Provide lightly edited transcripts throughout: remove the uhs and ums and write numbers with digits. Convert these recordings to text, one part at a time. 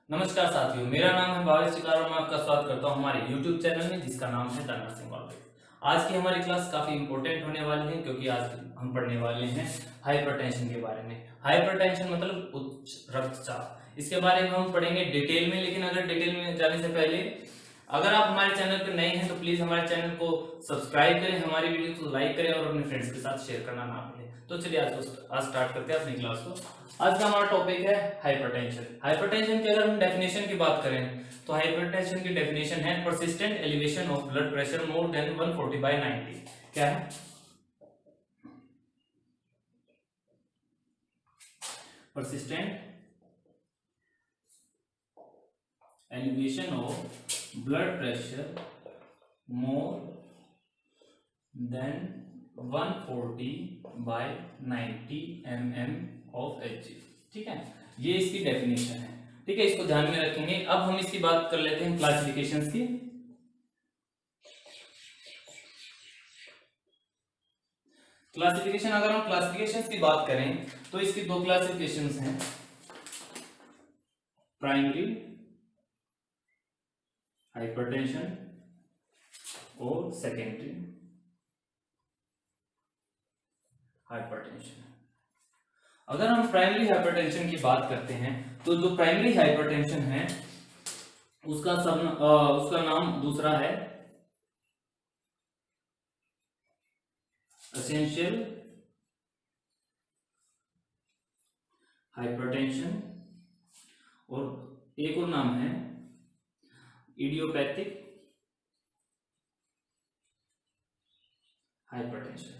नमस्कार साथियों, मेरा नाम है भावेश चिकार और मैं आपका स्वागत करता हूं हमारे YouTube चैनल में जिसका नाम है द नर्सिंग ऑलवेज। आज की हमारी क्लास काफी इंपॉर्टेंट होने वाली है क्योंकि आज हम पढ़ने वाले हैं हाइपरटेंशन के बारे में। हाइपरटेंशन मतलब उच्च रक्तचाप। इसके बारे में हम पढ़ेंगे डिटेल में, लेकिन अगर डिटेल में जाने से पहले अगर आप हमारे चैनल पर नए हैं तो प्लीज हमारे चैनल को सब्सक्राइब करें, हमारी वीडियो को लाइक करें और अपने फ्रेंड्स के साथ शेयर करना ना भूलें। तो चलिए आज स्टार्ट करते हैं अपनी क्लास को। आज का हमारा टॉपिक है हाइपरटेंशन। हाइपरटेंशन की अगर हम डेफिनेशन की बात करें तो हाइपरटेंशन की डेफिनेशन है persistent elevation of blood pressure more than 140/90। क्या है? Persistent elevation of blood pressure more than 140/90 mm of Hg। ठीक है, ये इसकी डेफिनेशन है। ठीक है, इसको ध्यान में रखेंगे। अब हम इसकी बात कर लेते हैं क्लासिफिकेशंस की। क्लासिफिकेशन, अगर हम क्लासिफिकेशंस की बात करें तो इसकी दो क्लासिफिकेशंस हैं, प्राइमरी हाइपरटेंशन और सेकेंडरी हाइपरटेंशन। अगर हम प्राइमरी हाइपरटेंशन की बात करते हैं तो जो प्राइमरी हाइपरटेंशन है उसका नाम दूसरा है एसेंशियल हाइपरटेंशन और एक और नाम है इडियोपैथिक हाइपरटेंशन।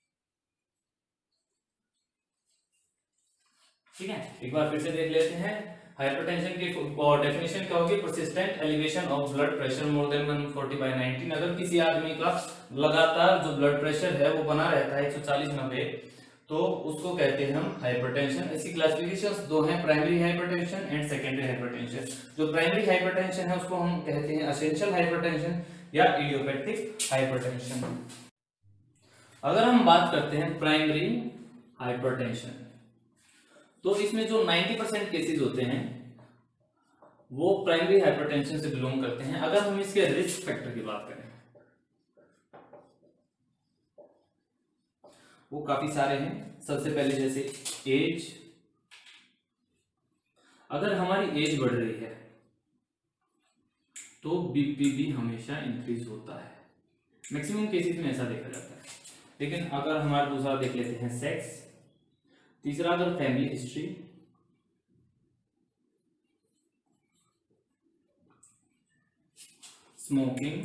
ठीक है, एक बार फिर से देख लेते हैं। हाइपरटेंशन की डेफिनेशन क्या होगी? Persistent elevation of blood pressure more than 140/90। अगर किसी आदमी का लगातार जो ब्लड प्रेशर है वो बना रहता है 140/90, तो उसको कहते हैं हम हाइपरटेंशन। इसकी क्लासिफिकेशंस दो हैं, primary hypertension and secondary hypertension. जो प्राइमरी हाइपरटेंशन है उसको हम कहते हैं एसेंशियल हाइपरटेंशन या इडियोपैथिक हाइपरटेंशन। अगर हम बात करते हैं प्राइमरी हाइपरटेंशन तो इसमें जो 90% केसेस होते हैं वो प्राइमरी हाइपरटेंशन से बिलोंग करते हैं। अगर हम इसके रिस्क फैक्टर की बात करें वो काफी सारे हैं। सबसे पहले जैसे एज, अगर हमारी एज बढ़ रही है तो बीपी भी हमेशा इंक्रीज होता है, मैक्सिमम केसेस में ऐसा देखा जाता है। लेकिन अगर हमारा दूसरा देख लेते हैं सेक्स, तीसरा अगर फैमिली हिस्ट्री, स्मोकिंग,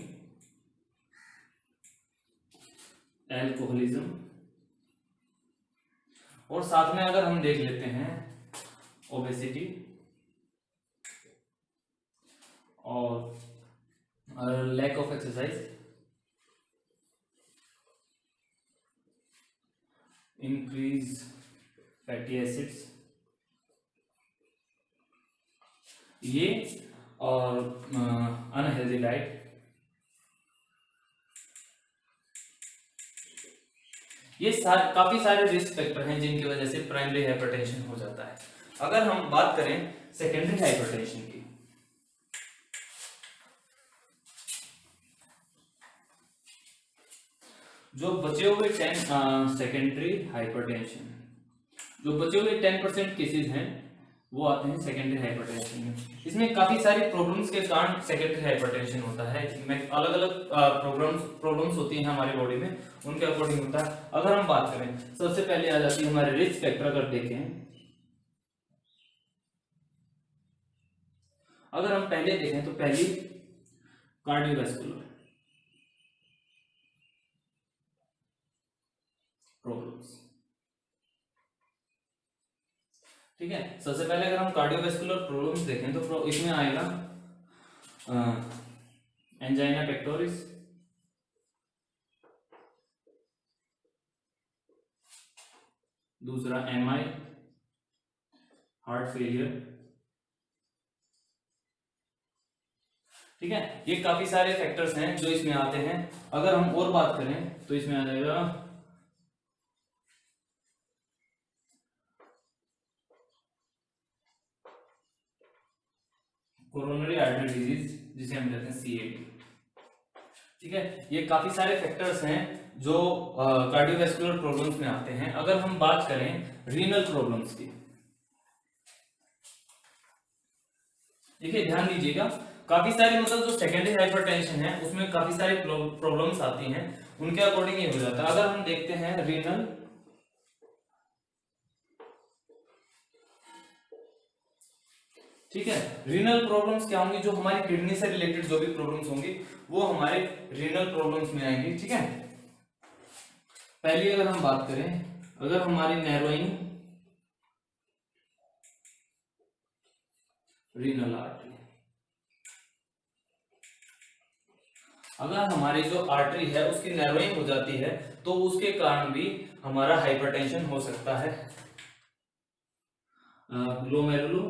एल्कोहलिज्म और साथ में अगर हम देख लेते हैं ओबेसिटी और lack of exercise, increase fatty acids, ये और अनहेल्दी डाइट, ये काफी सारे रिस्क फैक्टर हैं जिनकी वजह से प्राइमरी हाइपरटेंशन हो जाता है। अगर हम बात करें सेकेंडरी हाइपरटेंशन की, जो बचे हुए 10 सेकेंडरी हाइपरटेंशन, जो बचे हुए 10% केसेस हैं वो आते हैं सेकेंडरी हाइपरटेंशन में। इसमें काफी सारी प्रॉब्लम्स के कारण सेकेंडरी हाइपरटेंशन होता है। इसमें अलग अलग प्रॉब्लम्स होती हैं हमारी बॉडी में, उनके अकॉर्डिंग होता है। अगर हम बात करें, सबसे पहले आ जाती है हमारे रिस्क फैक्टर। अगर देखें, अगर हम पहले देखें तो पहली कार्डियोवैस्कुलर प्रॉब्लम्स। ठीक है, सबसे पहले अगर हम कार्डियोवैस्कुलर प्रॉब्लम्स देखें तो इसमें आएगा एंजाइना पेक्टोरिस, दूसरा एमआई, हार्ट फेलियर। ठीक है, ये काफी सारे फैक्टर्स हैं जो इसमें आते हैं। अगर हम और बात करें तो इसमें आ जाएगा कोरोनरी आर्टरी डिजीज, जिसे हम कहते हैं सीएडी। ठीक है, ये काफी सारे फैक्टर्स हैं जो कार्डियोवैस्कुलर प्रॉब्लम्स में आते हैं। अगर हम बात करें रीनल प्रॉब्लम्स की, देखिए ध्यान दीजिएगा, काफी सारे मतलब जो सेकेंडरी हाइपरटेंशन है उसमें काफी सारी प्रॉब्लम्स आती हैं, उनके अकॉर्डिंग ये हो जाता है। अगर हम देखते हैं रीनल, ठीक है, रीनल प्रॉब्लम्स क्या होंगी, जो हमारी किडनी से रिलेटेड जो भी प्रॉब्लम्स होंगी वो हमारे रीनल प्रॉब्लम्स में आएंगी। ठीक है, पहली अगर हम बात करें, अगर हमारी नैरोइंग रीनल आर्टरी, अगर हमारी जो आर्टरी है उसकी नैरोइंग हो जाती है तो उसके कारण भी हमारा हाइपरटेंशन हो सकता है। ग्लोमेरुलो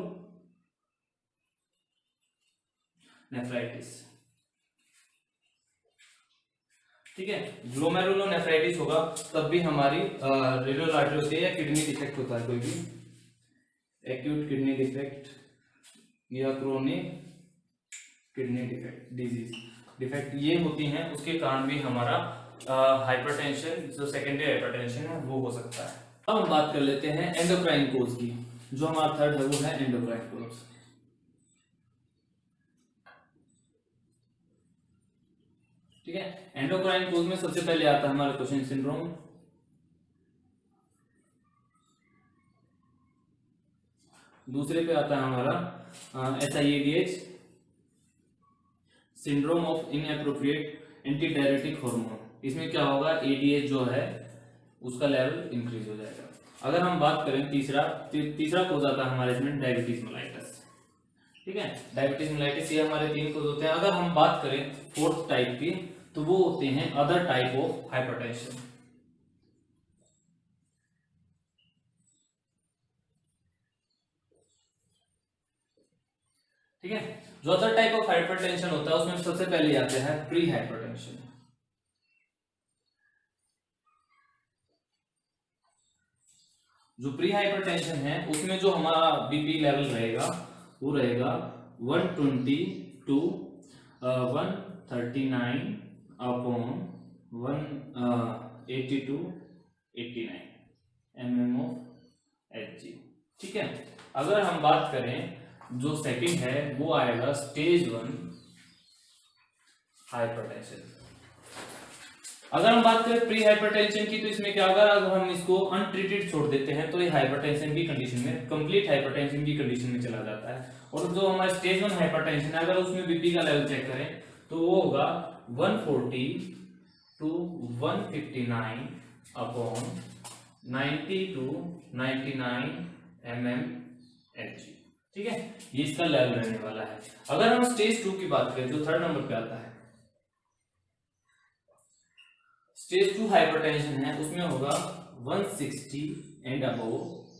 नेफ्राइटिस, ठीक है, ग्लोमेरुलोनेफ्राइटिस होगा तब भी हमारी रीनल आर्टरी होती है, या किडनी डिफेक्ट होता है, कोई भी एक्यूट किडनी डिफेक्ट या क्रोनिक किडनी डिफेक्ट ये होती हैं, उसके कारण भी हमारा हाइपरटेंशन, जो सेकेंडरी हाइपरटेंशन है वो हो सकता है। अब हम बात कर लेते हैं एंडोक्राइन कोज की, जो हमारा थर्ड है वो है एंडोक्राइन कोज। ठीक है, एंडोक्राइन कोज में सबसे पहले आता है हमारा क्वेश्चन सिंड्रोम, दूसरे पे आता है हमारा SIADH, syndrome of inappropriate anti diuretic hormone. इसमें क्या होगा, ADH जो है उसका लेवल इंक्रीज हो जाएगा। अगर हम बात करें तीसरा कोज आता है हमारे इसमें डायबिटीज मेलाइटस। ठीक है, डायबिटीज मेलाइटिस, ये हमारे 3 कोज होते हैं। अगर हम बात करें फोर्थ टाइप की तो वो होते हैं अदर टाइप ऑफ हाइपरटेंशन। ठीक है, जो अदर टाइप ऑफ हाइपरटेंशन होता है उसमें सबसे पहले आते हैं प्री हाइपरटेंशन। जो प्री हाइपरटेंशन है उसमें जो हमारा बीपी लेवल रहेगा वो रहेगा 120 टू 139 अपॉन 180 टू 89 mmHg। ठीक है, अगर हम बात करें जो सेकंड है वो आएगा स्टेज 1 हाइपरटेंशन। अगर हम बात करें प्री हाइपरटेंशन की तो इसमें क्या होगा, अगर हम इसको अनट्रीटेड छोड़ देते हैं तो ये हाइपरटेंशन की कंडीशन में, कंप्लीट हाइपरटेंशन की कंडीशन में चला जाता है। और जो हमारा स्टेज 1 हाइपरटेंशन है, अगर उसमें बीपी का लेवल चेक करें तो वो होगा 140 टू 159 अपॉन 90 टू 99 mmHg। ठीक है, ये इसका लेवल रहने वाला है। अगर हम स्टेज 2 की बात करें जो थर्ड नंबर पे आता है, स्टेज 2 हाइपरटेंशन है, उसमें होगा 160 and above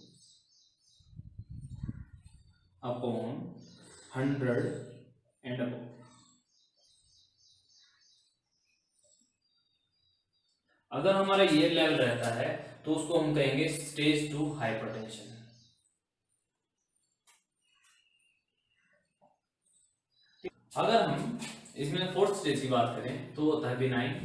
upon 100 and above. अगर हमारा ये लेवल रहता है तो उसको हम कहेंगे स्टेज 2 हाइपरटेंशन। अगर हम इसमें फोर्थ स्टेज की बात करें तो होता है बिनाइन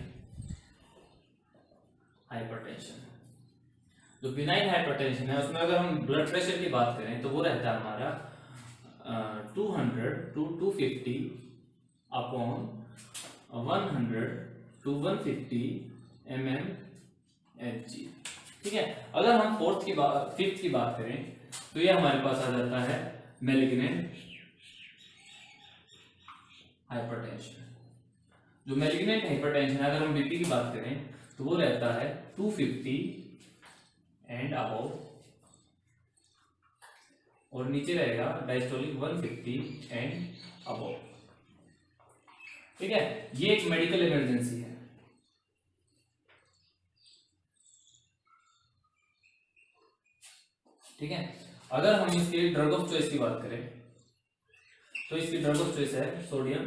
हाइपरटेंशन। जो बिनाइन हाइपरटेंशन है उसमें अगर हम ब्लड प्रेशर की बात करें तो वो रहता है हमारा 200 टू 250 अपॉन 100 टू 150 mmHg। ठीक है, अगर हम फिफ्थ की बात करें तो ये हमारे पास आ जाता है मैलिग्नेंट हाइपरटेंशन। जो मैलिग्नेंट हाइपरटेंशन है, अगर हम बीपी की बात करें तो वो रहता है 250 एंड अबव, और नीचे रहेगा डायस्टोलिक 150 एंड अबव। ठीक है, ये एक मेडिकल इमरजेंसी है। ठीक है, अगर हम इसके ड्रग ऑफ चॉइस की बात करें तो इसकी ड्रग ऑफ चॉइस है सोडियम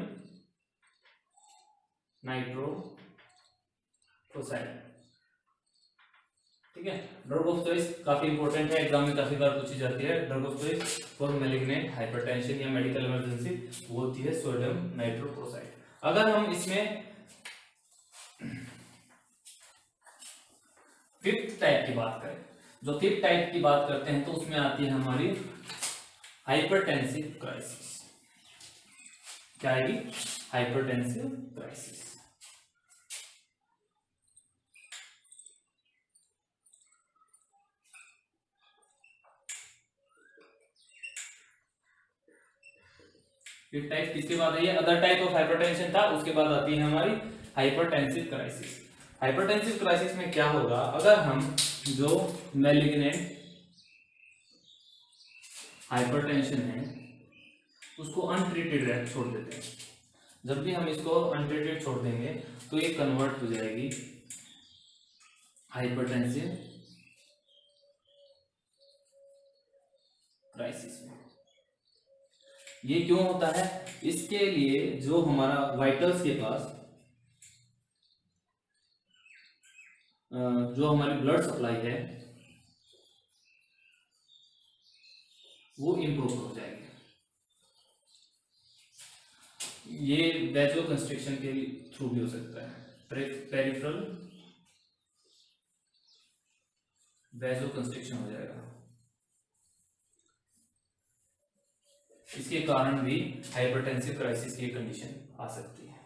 नाइट्रोफोसाइड। ठीक है। ड्रग ऑफ चॉइस काफी इंपॉर्टेंट है, एग्जाम में काफी बार पूछी जाती है। Drug of choice for malignant hypertension या मेडिकल इमरजेंसी वो होती है सोडियम नाइट्रोक्लोराइड। अगर हम इसमें फिफ्थ टाइप की बात करें, जो फिफ्थ टाइप की बात करते हैं तो उसमें आती है हमारी हाइपरटेंसिव क्राइसिस। क्या आएगी? Hypertensive crisis. फिफ्थ टाइप किसके बाद है? अदर टाइप ऑफ हाइपरटेंशन था, उसके बाद आती है हमारी हाइपरटेंसिव क्राइसिस। हाइपरटेंसिव क्राइसिस में क्या होगा, अगर हम जो मैलिग्नेंट हाइपरटेंशन है उसको अनट्रीटेड छोड़ देते हैं, जब भी हम इसको अनट्रीटेड छोड़ देंगे तो ये कन्वर्ट हो जाएगी हाइपरटेंसिव क्राइसिस में। ये क्यों होता है? इसके लिए जो हमारा वाइटल्स के पास जो हमारी ब्लड सप्लाई है वो इंप्रूव हो जाएगी। ये वैजो कंस्ट्रिक्शन के थ्रू भी हो सकता है, पेरिफेरल वैजो कंस्ट्रिक्शन हो जाएगा, इसके कारण भी हाइपरटेंसिव क्राइसिस की कंडीशन आ सकती है।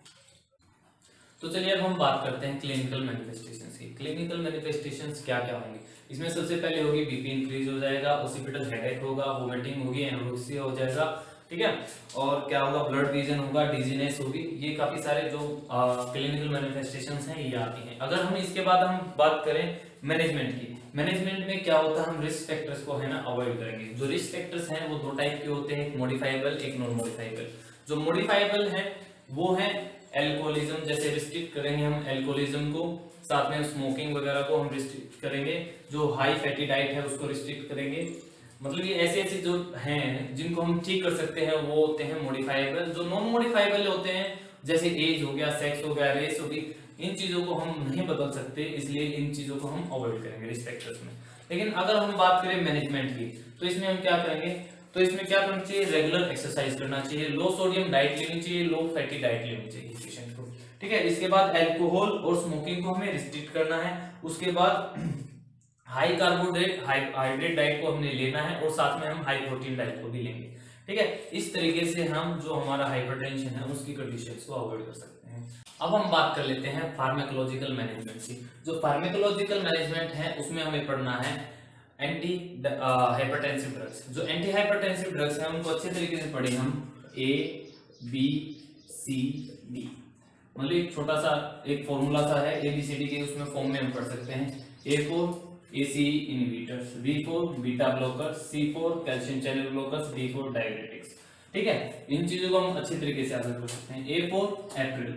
तो चलिए अब हम बात करते हैं क्लिनिकल मैनिफेस्टेशंस की। क्लिनिकल मैनिफेस्टेशंस क्या क्या होंगी? इसमें सबसे पहले होगी बीपी इंक्रीज हो जाएगा, ऑसिपिटल हेडेक होगा, वोमिटिंग होगी, एनोरेक्सिया हो जाएगा, ठीक है। और क्या होगा? ब्लड विजन होगा, डिजीनेस होगी। ये काफी सारे जो क्लिनिकल मैनिफेस्टेशंस हैं ये आती हैं। अगर हम इसके बाद हम बात करें मैनेजमेंट की, मैनेजमेंट में क्या होता है, हम रिस्क फैक्टर्स को है ना अवॉइड करेंगे। जो रिस्क फैक्टर्स हैं वो दो टाइप के होते हैं, एक मॉडिफाइबल, एक नॉन मॉडिफाइबल। जो मॉडिफाइबल है वो है एल्कोहलिज्म, जैसे रिस्ट्रिक्ट करेंगे हम एल्कोहलिज्म को, साथ में स्मोकिंग वगैरह को हम रिस्ट्रिक्ट करेंगे, जो हाई फैटी डाइट है उसको रिस्ट्रिक्ट करेंगे। मतलब ये ऐसे ऐसे जो हैं जिनको हम ठीक कर सकते हैं वो होते हैं मॉडिफाइबल। जो नॉन मॉडिफाइबल होते हैं जैसे एज हो गया, सेक्स हो गया, रेस होगी, इन चीजों को हम नहीं बदल सकते, इसलिए इन चीजों को हम अवॉइड करेंगे रिस्क फैक्टर्स में। लेकिन अगर हम बात करें मैनेजमेंट की तो इसमें हम क्या करेंगे, तो इसमें क्या करना चाहिए? रेगुलर एक्सरसाइज करना चाहिए, लो सोडियम डाइट लेनी चाहिए, लो फैटी डाइट लेनी चाहिए पेशेंट को, ठीक है। इसके बाद अल्कोहल और स्मोकिंग को हमें रिस्ट्रिक्ट करना है। उसके बाद हाई कार्बोहाइड्रेट हाइड्रेट डाइट को हमने लेना है और साथ में हम हाई प्रोटीन डाइट को भी लेंगे, ठीक है। इस तरीके से हम जो हमारा हाइपरटेंशन है उसकी कंडीशंस को अवॉइड कर सकते हैं। अब हम बात कर लेते हैं फार्माकोलॉजिकल मैनेजमेंट की। जो फार्माकोलॉजिकल मैनेजमेंट है उसमें हमें पढ़ना है एंटी हाइपरटेंसिव ड्रग्स। जो एंटी हाइपरटेंसिव ड्रग्स हैं उनको अच्छे तरीके से पढ़ें हम, ए बी सी डी, मतलब एक छोटा सा एक फॉर्मूला सा है ABCD के, उसमें फॉर्म में हम पढ़ सकते हैं। A for ACE inhibitors, B for beta blockers, C for calcium channel blockers, D for diuretics, ठीक है। इन चीजों को हम अच्छे तरीके से याद कर सकते हैं। A फॉर एप्रिल,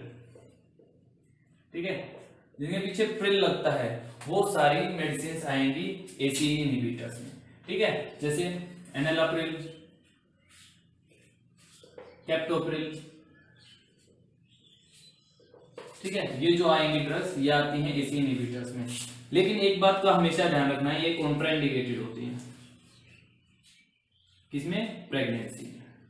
ठीक है, जिनके पीछे प्रिल लगता है वो सारी मेडिसिन आएंगी ACE इनहिबिटर्स में, ठीक है। जैसे एनालाप्रिल, कैप्टोप्रिल, ठीक है, ये जो आएंगी ड्रग्स ये आती हैं ACE इनहिबिटर्स में। लेकिन एक बात का हमेशा ध्यान रखना है, ये कॉन्ट्राइंडिकेटेड होती है, किसमें? प्रेगनेंसी,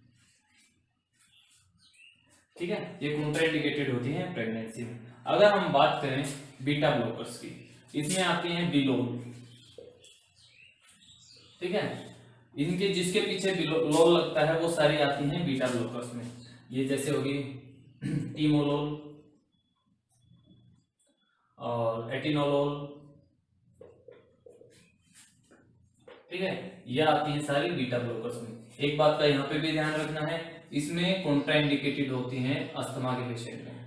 ठीक है, ये कॉन्ट्राइंडिकेटेड होती है प्रेगनेंसी में। अगर हम बात करें बीटा ब्लॉकर्स की, इसमें आती हैं बिलोल, ठीक है, इनके जिसके पीछे लोल लगता है वो सारी आती हैं बीटा ब्लॉकर्स में। ये जैसे होगी टीमोलोल और एटिनोलोल, ठीक है, ये आती है सारी बीटा ब्लॉकर्स में। एक बात का यहाँ पे भी ध्यान रखना है, इसमें कॉन्ट्राइंडिकेटेड होती हैं अस्थमा के पेशेंट में,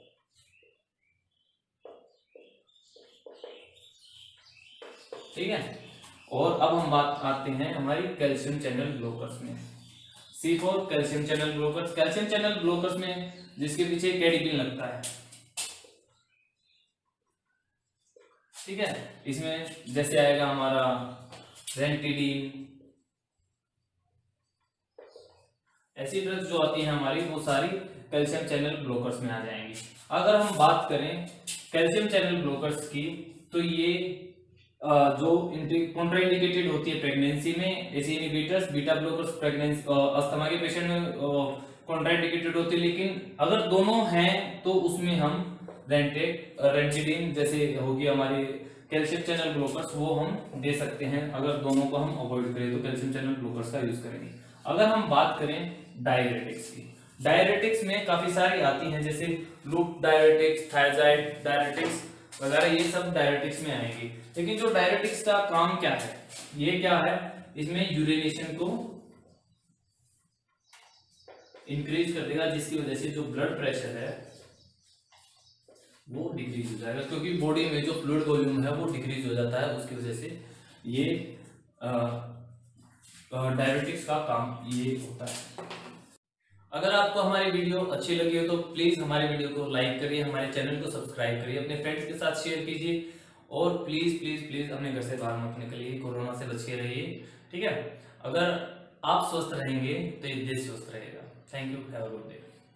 ठीक है। और अब हम बात आते हैं हमारी कैल्शियम चैनल ब्लॉकर्स में। C for calcium channel blockers. Calcium channel blockers में जिसके पीछे कैडिपिन लगता है, ठीक है, इसमें जैसे आएगा हमारा रेंटिडीन, ऐसी ड्रग्स जो आती है हमारी वो सारी कैल्शियम चैनल ब्लॉकर्स में आ जाएंगी। अगर हम बात करें कैल्शियम चैनल ब्लॉकर्स की तो ये जो कॉन्ट्राइंडिकेटेड होती है प्रेगनेंसी में, ACE inhibitors, beta blockers pregnancy asthma के पेशेंट में कॉन्ट्राइंडिकेटेड होती है। लेकिन अगर दोनों हैं तो उसमें हम रेंटिडिन जैसे होगी हमारी कैल्शियम चैनल ब्लॉकर्स, वो हम दे सकते हैं। अगर दोनों को हम अवॉइड करें तो कैल्शियम चैनल ब्लॉकर्स का यूज करेंगे। अगर हम बात करें डायरेटिक्स की, डायरेटिक्स में काफी सारी आती हैं, जैसे लूप डायरेटिक्स, थायराइड डायरेटिक्स वगैरह, ये सब डायरेटिक्स में आएंगी। लेकिन जो डायरेटिक्स का काम क्या है, ये क्या है, इसमें यूरिनेशन को इंक्रीज कर देगा, जिसकी वजह से जो ब्लड प्रेशर है वो डिक्रीज हो जाएगा, क्योंकि बॉडी में जो फ्लूइड वॉल्यूम है वो डिक्रीज हो जाता है। उसकी वजह से ये डायरेटिक्स का काम ये होता है। अगर आपको हमारी वीडियो अच्छी लगी हो तो प्लीज हमारे वीडियो को लाइक करिए, हमारे चैनल को सब्सक्राइब करिए, अपने फ्रेंड्स के साथ शेयर कीजिए, और प्लीज प्लीज प्लीज अपने घर से बाहर मत निकलिए, कोरोना से बचे रहिए, ठीक है। अगर आप स्वस्थ रहेंगे तो ये देश स्वस्थ रहेगा। Thank you, have a good day.